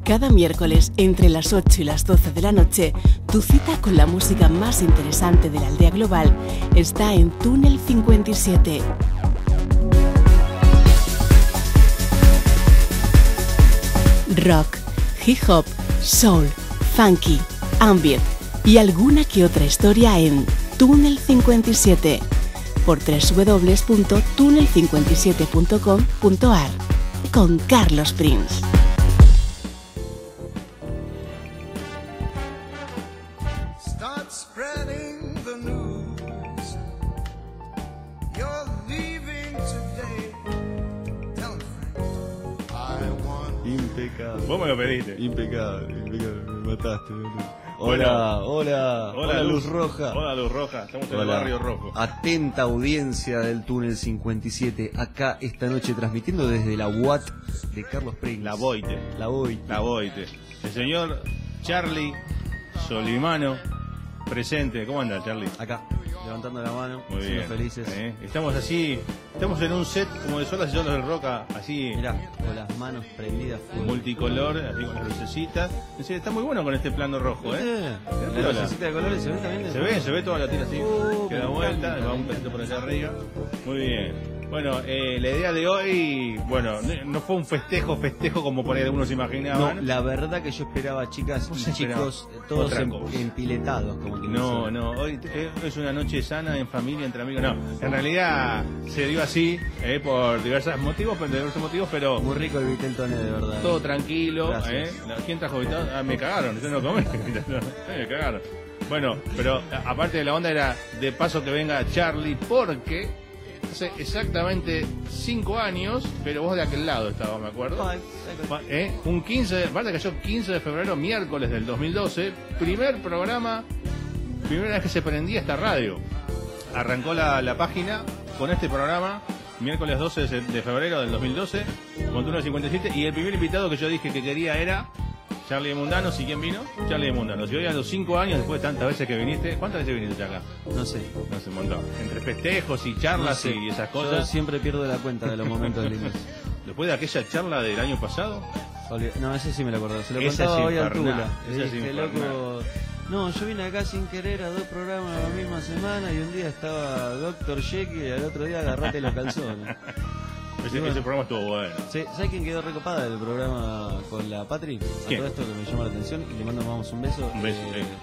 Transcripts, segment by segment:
Cada miércoles, entre las 8 y las 12 de la noche, tu cita con la música más interesante de la aldea global está en Túnel 57. Rock, hip hop, soul, funky, ambient y alguna que otra historia en Túnel 57 por www.tunnel57.com.ar con Carlos Prince. Impecable. Vos me lo pediste. Impecable, me mataste. Hola, Luz Roja. Hola, Luz Roja. Estamos en el barrio rojo. Atenta audiencia del Túnel 57. Acá esta noche transmitiendo desde la UAT de Carlos Prince. La Boite. El señor Charlie Solimano presente. ¿Cómo anda, Charlie? Acá, levantando la mano. Muy bien. Felices. Estamos así. Estamos en un set como de solas y solos del rock, así. Mirá, con las manos prendidas full. Multicolor, así con las lucecitas. Está muy bueno con este plano rojo, La lucecita de colores se ve también. Se ve toda la tira así. Queda vuelta, va un pedacito por allá arriba. Muy bien. Bueno, la idea de hoy, bueno, no fue un festejo como por ahí algunos imaginaban. No, la verdad que yo esperaba chicas y chicos todos empiletados. Como que no, hoy es una noche sana, en familia, entre amigos. No, en realidad se dio así, por diversos motivos, pero... Muy rico el Viteltoné, de verdad. Todo tranquilo, Gracias. ¿Quién trajo Viteltoné? Me cagaron, yo no comí. Me cagaron. Bueno, pero aparte de la onda era de paso que venga Charlie, porque... hace exactamente 5 años, pero vos de aquel lado estabas, me acuerdo. Un 15, aparte cayó 15 de febrero, miércoles del 2012, primera vez que se prendía esta radio. Arrancó la página con este programa, miércoles 12 de febrero del 2012, con Túnel 57, y el primer invitado que yo dije que quería era Charlie de Mundanos. ¿Y quién vino? Charlie de Mundanos. Y hoy a los 5 años, después de tantas veces que viniste, ¿cuántas veces viniste acá? No sé, un montón. Entre festejos y charlas y esas cosas. Yo siempre pierdo la cuenta de los momentos lindos. Después de aquella charla del año pasado. No, ese sí me lo acuerdo. Se lo Esa contaba hoy a infernal. Tula. Esa es Dije, infernal. loco, no, yo vine acá sin querer a 2 programas la misma semana y un día estaba Dr. Jekyll y al otro día agarrate los calzones. Ese programa estuvo bueno. Sí, ¿sabes quién quedó recopada del programa con la Patri? ¿Quién? A todo esto que me llama la atención y le mandamos un beso. Un beso,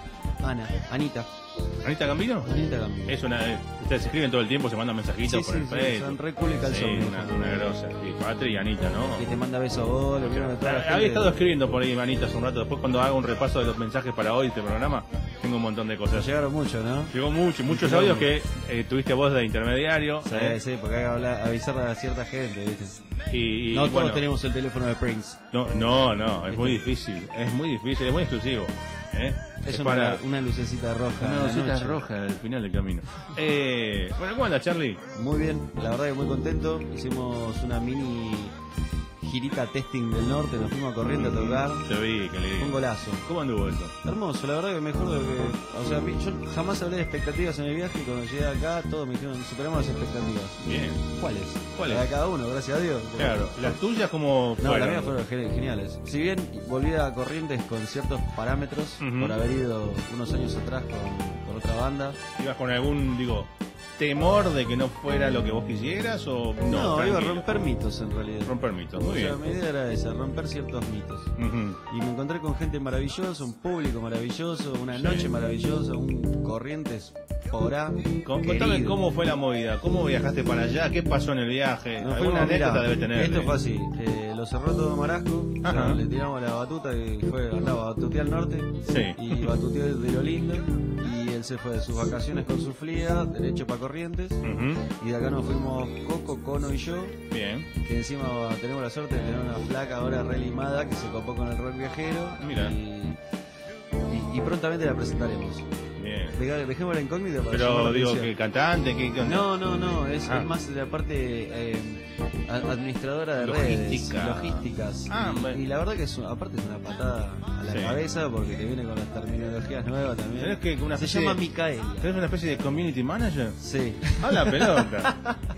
Anita Gambino. Es ustedes se escriben todo el tiempo, se mandan mensajitos por el Facebook. Son re cool y calzón. Sí, una grosa. Sí, Patri y Anita, ¿no? Y te manda besos a vos, lo quiero toda la gente. Había estado escribiendo por ahí, Anita, hace un rato. Después, cuando haga un repaso de los mensajes para hoy, este programa, tengo un montón de cosas. Llegaron mucho, ¿no? Llegó muchos audios que tuviste vos de intermediario. Sí, porque hay que avisar a cierta gente, ¿viste? Y no bueno, todos tenemos el teléfono de Prince. No, es muy difícil, es muy exclusivo. Es para una lucecita roja. Una lucecita roja al final del camino. Bueno, ¿cómo anda, Charlie? Muy bien, la verdad que muy contento. Hicimos una mini girita testing del norte, nos fuimos corriendo a tocar. Te vi, que le un golazo. ¿Cómo anduvo eso? Hermoso, la verdad que mejor de lo que... O sea, yo jamás hablé de expectativas en el viaje y cuando llegué acá todos me dijeron, superamos las expectativas. Bien. ¿Cuáles? ¿Cuáles? La de cada uno, gracias a Dios. Claro, ¿las tuyas como No, fueron? las mías fueron geniales. Si bien volví a Corrientes con ciertos parámetros, por haber ido unos años atrás con otra banda. ¿Ibas con algún, temor de que no fuera lo que vos quisieras o no? No, iba a romper mitos en realidad. Romper mitos, muy bien. O sea, mi idea era esa, romper ciertos mitos. Y me encontré con gente maravillosa, un público maravilloso, una noche maravillosa, un Corrientes porá. Contame cómo fue la movida, cómo viajaste para allá, qué pasó en el viaje. No, Alguna anécdota debe tener. Esto fue así, lo cerró todo Marasco, o sea, le tiramos la batuta y andaba, batuteé al norte y batuteé de lo lindo. Y él se fue de sus vacaciones con su flia, derecho para Corrientes. Y de acá nos fuimos Coco, Cono y yo. Bien. Que encima tenemos la suerte de tener una flaca ahora relimada que se copó con el rock viajero. Mira. Y prontamente la presentaremos. Bien. Dejemos la incógnita para pero digo, ¿que cantante? No, es más de la parte administradora de logísticas. Y la verdad que aparte es una patada a la cabeza porque te viene con las terminologías nuevas también. ¿Tenés que se llama Micaela? ¿Tenés una especie de community manager? Sí. A la pelota.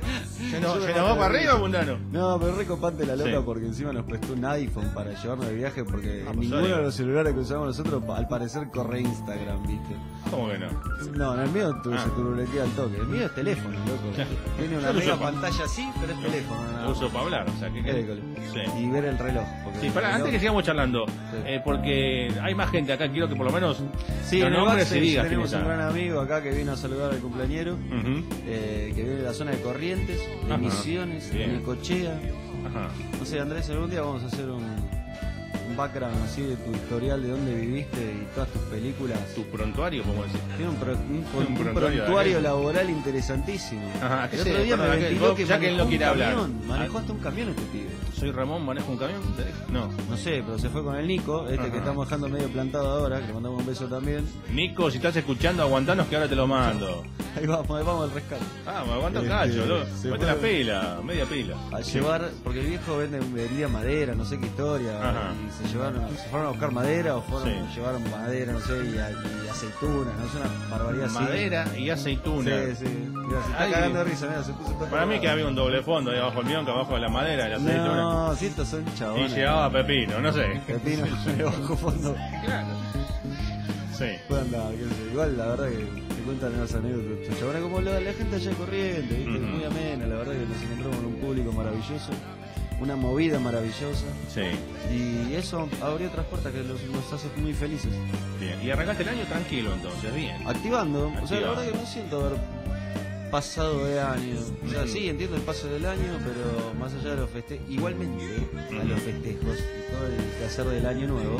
¿Se nos va para arriba, Mundano? No, pero recopante la loca porque encima nos prestó un iPhone para llevarnos de viaje porque ninguno de los celulares que usamos nosotros al parecer corre Instagram, ¿viste? ¿Cómo que no? No, en el mío se turuletea al toque. El mío es teléfono, loco. Tiene una mega pantalla así, pero es teléfono. Lo uso para hablar, o sea, y ver el reloj. Sí, para, antes que sigamos charlando, porque hay más gente acá, quiero que por lo menos los nombres se digan. Tenemos un gran amigo acá que vino a saludar al cumpleañero, que viene de la zona de Corrientes, de Misiones, de Necochea. No sé, Andrés, algún día vamos a hacer un background así de tu historial, de dónde viviste y todas tus películas. Tu prontuario, ¿cómo decir? Tiene un prontuario laboral interesantísimo. El otro día me ventiló que ya que él no quiere hablar. Manejó hasta un camión este pibe. ¿Soy Ramón, manejo un camión? No sé, pero se fue con el Nico, que estamos dejando medio plantado ahora, que le mandamos un beso también. Nico, si estás escuchando, aguantanos que ahora te lo mando. Ahí vamos al rescate. Me aguanta el cacho, mete la pila, media pila. A llevar, porque el viejo vendía madera, no sé qué historia, y se fueron a buscar madera o llevaron madera, no sé, y aceitunas, no sé, una barbaridad así. Madera y aceituna. Sí. Mira, se está cagando de risa, mira, se puso todo. Para mí que había un doble fondo ahí abajo del mío, que abajo de la madera y la aceituna. No, si estos son chabones. Y llevaba pepino, no sé. Pepino de bajo fondo. Claro. Sí. Pues anda, igual la verdad que te cuentan unas anécdotas estos chabones, como la gente allá corriente, ¿viste? Muy amena, la verdad que nos encontramos con un público maravilloso. Una movida maravillosa. Sí. Y eso abrió otras puertas que nos hace muy felices. Bien. Y arrancaste el año tranquilo entonces, bien. Activando. O sea, la verdad que no siento haber pasado de año. O sea, sí, entiendo el paso del año, pero más allá de los festejos, igualmente a los festejos y todo el quehacer del año nuevo,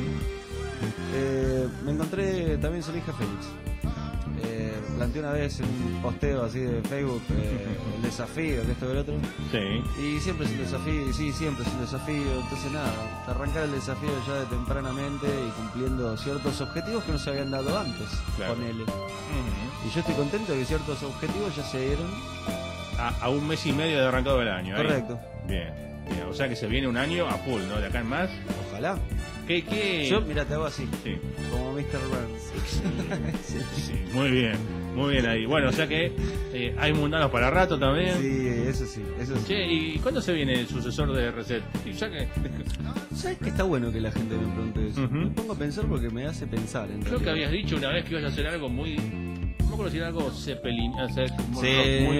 me encontré también Solija Félix. Planteé una vez en un posteo así de Facebook el desafío, que esto y el otro. Sí. Y siempre es un desafío, siempre es un desafío. Entonces nada, arrancar el desafío ya de tempranamente y cumpliendo ciertos objetivos que no se habían dado antes. Claro. Ponele. Y yo estoy contento de que ciertos objetivos ya se dieron. A un mes y medio de arrancado el año. Correcto. Bien. O sea que se viene un año a full, ¿no? De acá en más. Ojalá. ¿Qué? Yo, mira, te hago así. Sí. Como Mr. Burns. Sí, muy bien ahí. Bueno, o sea que hay mundanos para rato también. Sí, eso sí. Che, ¿y cuándo se viene el sucesor de Reset? ¿Sabes que está bueno que la gente me pregunte eso? Me pongo a pensar porque me hace pensar. Creo que habías dicho una vez que ibas a hacer algo muy... No me acuerdo si era algo Zeppelin, muy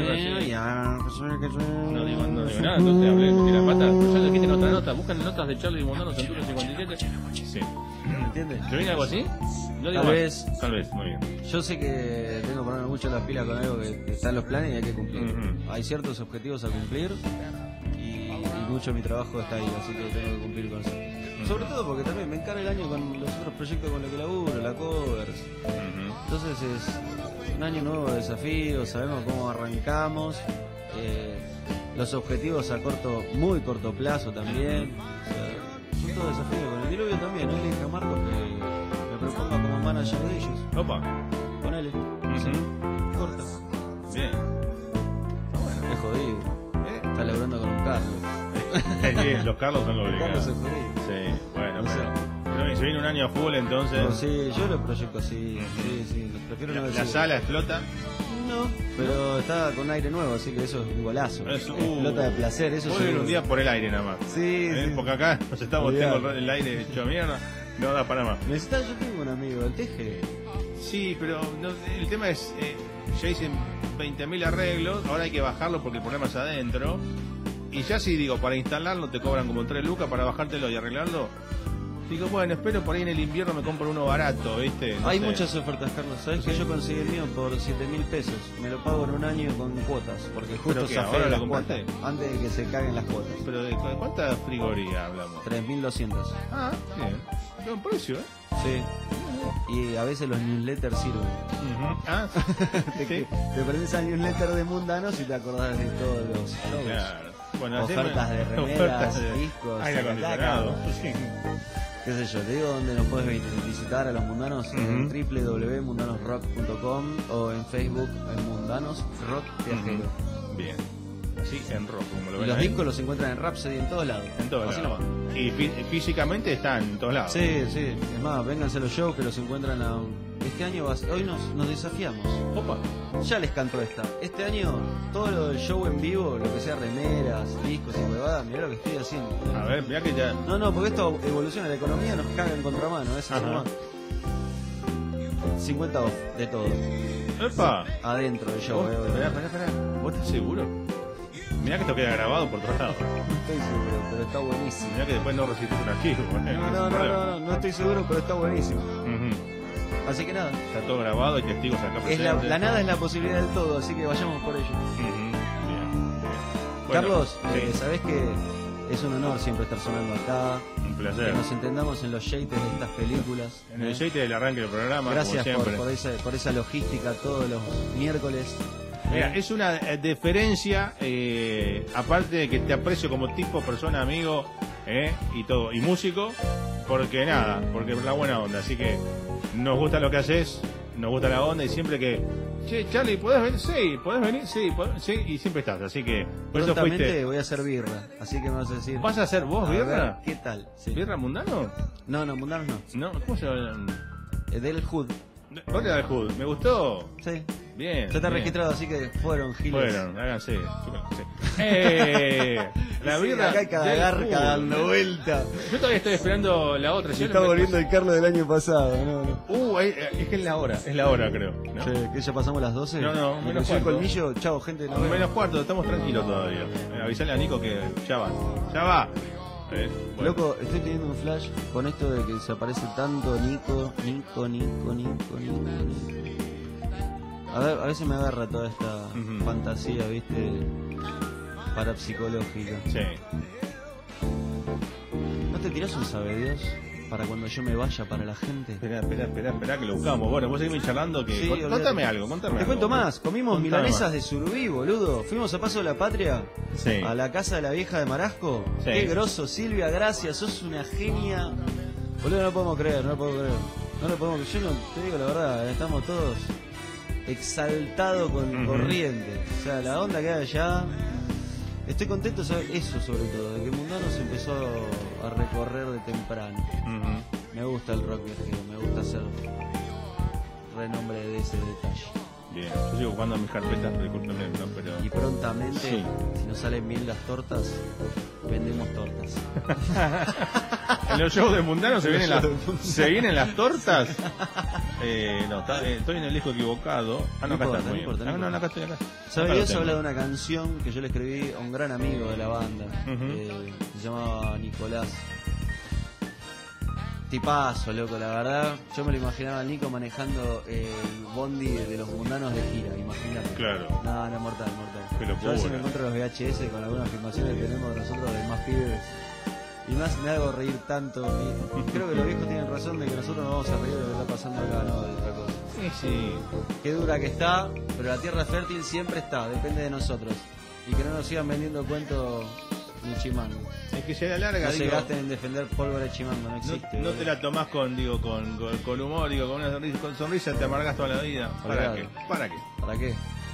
no digo nada, entonces hablé de la pata. Pero ya lo dijiste en otra nota, buscan notas de Charlie Mundanos en Turno 57. Sí. ¿Entiendes? ¿Te viene algo así? Tal vez, muy bien. Yo sé que tengo que ponerme mucho las pilas con algo que está en los planes y hay que cumplir. Hay ciertos objetivos a cumplir y mucho de mi trabajo está ahí, así que tengo que cumplir con eso. Sobre todo porque también me encara el año con los otros proyectos con los que laburo, la covers. Entonces es un año nuevo de desafíos, sabemos cómo arrancamos, los objetivos a muy corto plazo también. O sea, son todos desafíos. Con el diluvio también, ¿no? Le dije a Marcos que me proponga como manager de ellos. Opa. Ponele. Sí. Corta. Bien. Es jodido. Está laburando con un Carlos. Los Carlos son los obligados. Carlos es jodido. Sí, bueno, pero se viene un año a full entonces. No, sí, yo lo proyecto así. Sí, prefiero no decir. ¿La sala explota? No, pero está con aire nuevo, así que eso es un golazo. Explota de placer, eso es. Un día por el aire nada más. Sí. Porque acá nos estamos teniendo el aire hecho mierda. No da para más. Yo tengo un amigo, el Teje. Sí, pero el tema es, ya hice 20.000 arreglos, ahora hay que bajarlo porque el problema es adentro. Y ya si digo, para instalarlo te cobran como 3 lucas, para bajártelo y arreglarlo. Digo, bueno, espero por ahí en el invierno me compro uno barato, ¿viste? Hay muchas ofertas, Carlos. ¿Sabes que yo conseguí el mío por 7.000 pesos? Me lo pago en un año con cuotas, porque justo se ahora las cuotas antes de que se caguen las cuotas. ¿Pero de cuánta frigoría hablamos? 3.200. Ah, bien. Buen precio, ¿eh? Sí. Y a veces los newsletters sirven. Ah, te prendes al newsletter de Mundanos y te acordás de todos los shows. Claro. Bueno, ofertas de remeras, discos, aire acondicionado. Qué sé yo, te digo dónde nos puedes visitar a los mundanos en www.mundanosrock.com o en Facebook en Mundanos Rock Viajero. Bien. Así en rock, como lo ven. Y los discos los encuentran en Rhapsody en todos lados. En todos lados. Y físicamente están en todos lados. Sí. Es más, vénganse a los shows que los encuentran a este año hoy nos desafiamos. Opa. Ya les canto esta. Este año, todo lo del show en vivo, lo que sea remeras, discos y huevadas, mirá lo que estoy haciendo. A ver, mirá que ya... No, porque esto evoluciona, la economía nos caga en contramano, esa es más. 50 off de todo. ¡Epa! Adentro del show. Esperá. ¿Vos estás seguro? Mirá que esto queda grabado por todos lados. No estoy seguro, pero está buenísimo. Mirá que después no resistes un archivo. No estoy seguro, pero está buenísimo. Así que nada. Está todo grabado, hay testigos acá presentes. La nada es la posibilidad del todo, así que vayamos por ello. Bien. Bueno, Carlos, sí. sabés que es un honor siempre estar sonando acá. Un placer. Que nos entendamos en los yates de estas películas. En el yate del arranque del programa, gracias como siempre. por esa logística todos los miércoles. Mira, es una deferencia, aparte de que te aprecio como tipo, persona, amigo, y todo, y músico, porque la buena onda, así que nos gusta lo que haces, nos gusta la onda, y siempre que, che, Charlie, ¿podés venir? Sí, ¿podés venir? Sí, y siempre estás, así que por eso fuiste. Voy a hacer birra, así que me vas a decir. ¿Vas a hacer vos birra? ¿Qué tal? Sí. ¿Birra Mundano? No, Mundano no. No, ¿cómo se llama? Del Hood. Hola del Hood, ¿me gustó? Sí. Bien. Ya está registrado, así que fueron giles. Háganse. La birra. Acá hay cada garca dando vuelta. Yo todavía estoy esperando la otra. Se está volviendo el Carlos del año pasado, no. Es que es la hora, creo. ¿No? Che, ¿que ya pasamos las 12? No, menos cuarto. El colmillo, chao, gente. Menos cuarto, estamos tranquilos todavía. Avisale a Nico que ya va. Bueno. Loco, estoy teniendo un flash con esto de que se aparece tanto Nico. A veces me agarra toda esta fantasía, ¿viste? Parapsicológica. Sí. ¿No te tirás un sabe Dios para cuando yo me vaya para la gente? Espera que lo buscamos. Bueno, vos seguime charlando que... Sí, contame algo. Te cuento más. Comimos milanesas de surubí, boludo. Fuimos a Paso de la Patria, a la casa de la vieja de Marasco. Sí. Qué grosso, Silvia, gracias. Sos una genia. Boludo, no lo podemos creer. Yo no te digo la verdad, estamos todos exaltados con corriente. O sea, la onda que hay allá. Estoy contento de saber eso, sobre todo, de que Mundano se empezó a recorrer de temprano. Me gusta el rock viajero, me gusta hacer renombre de ese detalle. Bien, yo sigo jugando a mis carpetas, discúlpenme, ¿no? Pero... Y prontamente, si nos salen bien las tortas, vendemos tortas. ¿En los shows de Mundano se vienen las tortas? Estoy en el disco equivocado. No, acá está, muy bien. No, acá estoy. ¿Sabes? Dios habla de una canción que yo le escribí a un gran amigo de la banda. Se llamaba Nicolás. Tipazo, loco, la verdad. Yo me lo imaginaba al Nico manejando el bondi de los mundanos de gira, imagínate. Claro. No, mortal. Yo a veces me encuentro los VHS con algunas filmaciones que tenemos nosotros de más pibes. Y más me hago reír tanto. Creo que los viejos tienen razón de que nosotros nos vamos a reír de lo que está pasando acá, no de otra cosa. Sí. Qué dura que está, pero la tierra fértil siempre está, depende de nosotros. Y que no nos sigan vendiendo cuentos ni chimango. Es que se alarga, no se gasten en defender pólvora de chimango, no existe. No te la tomás con humor, con una sonrisa, con sonrisa te amargas toda la vida. ¿Para qué?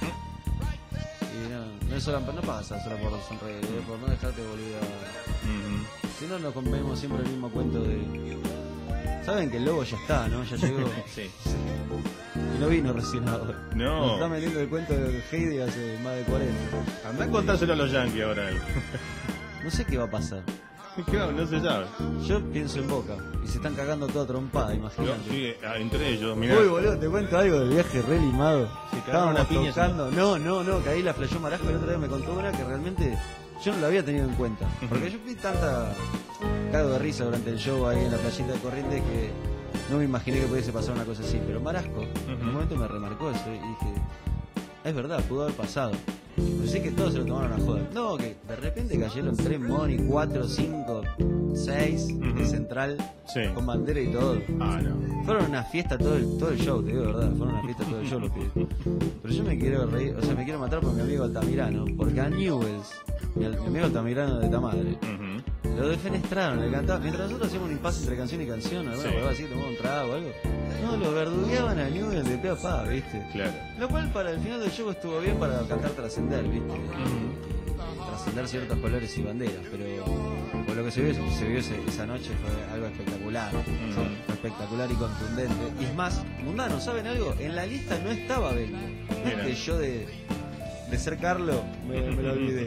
Y no pasa solo por sonreír, por no dejarte boludear. Si no nos comemos siempre el mismo cuento de... Saben que el lobo ya está, ¿no? Ya llegó. Sí. Y no vino recién ahora. No. Nos está metiendo el cuento de Heidi hace más de 40. Andá a contárselo a los yankees ahora. No sé qué va a pasar. No se sabe. Yo pienso en Boca. Y se están cagando toda trompada, imagínate. Sí, entre ellos, mirá. Uy, boludo, te cuento algo del viaje re limado. Estábamos tocando. No, que ahí la flasheó Marasco y el otro día me contó una que realmente yo no la había tenido en cuenta. Porque yo fui tanta cago de risa durante el show ahí en la playita de Corrientes que no me imaginé que pudiese pasar una cosa así. Pero Marasco en un momento me remarcó eso y dije, es verdad, pudo haber pasado. Pero sí que todos se lo tomaron a joder. No, que de repente cayeron 3 Moni, 4, 5, 6 de Central con bandera y todo. Fueron una fiesta todo el show, te digo de verdad. Fueron una fiesta todo el show los pibes. Pero yo me quiero reír, o sea, me quiero matar por mi amigo Altamirano. Porque a Newells, mi amigo Altamirano de Tamadre, lo defenestraron, le cantaban. Mientras nosotros hacíamos un impasse entre canción y canción, alguna huevada así, tomamos un trago o algo. No, lo verdugueaban a Newell de pe a pa, ¿viste? Claro. Lo cual para el final del show estuvo bien para cantar Trascender, ¿viste? trascender ciertos colores y banderas, pero por lo que se vio esa noche fue algo espectacular, fue espectacular y contundente. Y es más, mundanos, ¿saben algo? En la lista no estaba Belmo. No es que yo de ser Carlos me lo olvidé.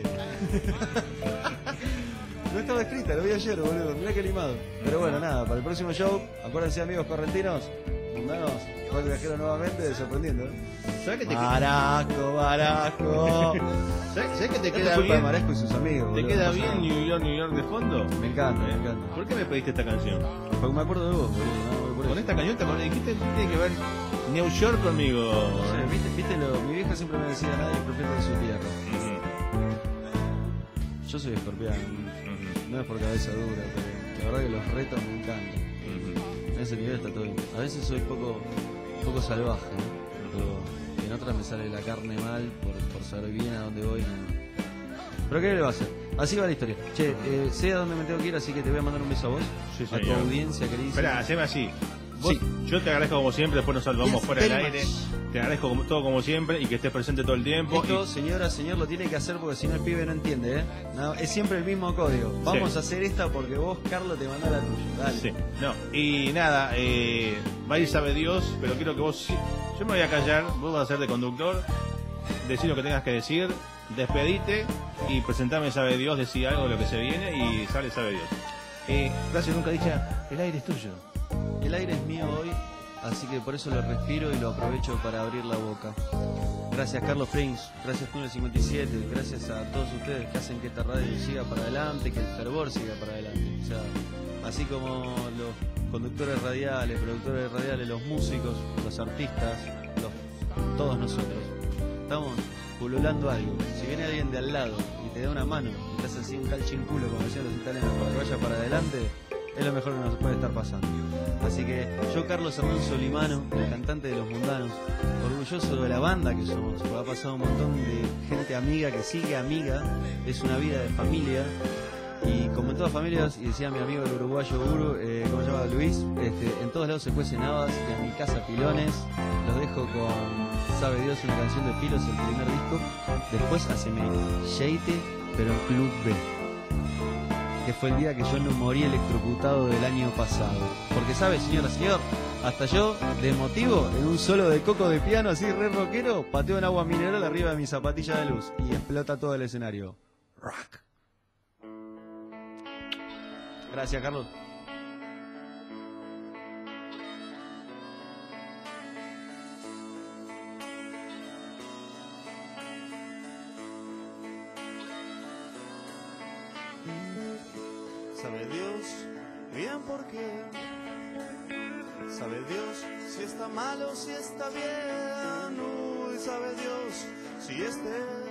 No estaba escrita, lo vi ayer, boludo, mirá qué animado. Pero bueno, nada, para el próximo show, acuérdense, amigos correntinos, mundanos, Rock Viajero nuevamente, sorprendiendo, ¿Sabes que te Marasco. ¿Sabes que te Esto queda es culpa bien? de Marasco y sus amigos, ¿Te boludo, queda no pasa bien nada. New York de fondo? Me encanta, me encanta. ¿Por qué me pediste esta canción? Porque me acuerdo de vos, boludo, no, por Con eso. esta canción te dijiste que tiene que ver New York conmigo. No sé, viste mi vieja siempre me decía, nadie es profeta de su tierra. Yo soy escorpión, no es por cabeza dura, pero la verdad que los retos me encantan. En ese nivel está todo bien. A veces soy poco salvaje, ¿no? Pero en otras me sale la carne mal por saber bien a dónde voy. No. Pero ¿qué le va a hacer? Así va la historia. Che, sé a dónde me tengo que ir, así que te voy a mandar un beso a vos, Sí, a tu señor. audiencia querida. Espera, haceme así. Vos, Sí. Yo te agradezco como siempre, después nos saludamos Yes, fuera del very aire. much. Te agradezco todo como siempre y que estés presente todo el tiempo. Esto, señora, señor, lo tiene que hacer porque si no el pibe no entiende, ¿eh? No, es siempre el mismo código. Vamos a hacer esta porque vos, Carlos, te mandó la tuya. Dale. Sí, no. Y nada, va a ir sabe Dios, pero quiero que vos... Yo me voy a callar, vos vas a ser de conductor, decir lo que tengas que decir, despedite y presentame sabe Dios, decir algo de lo que se viene y sale sabe Dios. Frase nunca dicha, el aire es tuyo. El aire es mío hoy, así que por eso lo respiro y lo aprovecho para abrir la boca. Gracias Carlos Frings, gracias Túnel 57, gracias a todos ustedes que hacen que esta radio siga para adelante, que el fervor siga para adelante. O sea, así como los conductores radiales, productores radiales, los músicos, los artistas, todos nosotros, estamos pululando algo. Si viene alguien de al lado y te da una mano y te hace así un calchinculo, como decían los italianos, para que vaya para adelante, es lo mejor que nos puede estar pasando. Así que yo, Carlos Hernán Solimano, el cantante de Los Mundanos, orgulloso de la banda que somos, porque ha pasado un montón de gente amiga que sigue amiga, es una vida de familia, y como en todas familias, y decía mi amigo el uruguayo Uru, ¿cómo se llama? Luis, en todos lados se cuecen habas, y en mi casa pilones. Los dejo con Sabe Dios, una canción de Pilos, el primer disco. Después haceme Yeite, pero en Club B, que fue el día que yo no morí electrocutado del año pasado. Porque sabe, señora, señor, hasta yo, de motivo, en un solo de coco de piano así re rockero, pateo en agua mineral arriba de mi zapatilla de luz y explota todo el escenario. Rock. Gracias, Carlos. Sabe Dios bien por qué, sabe Dios si está mal o si está bien, uy, sabe Dios si este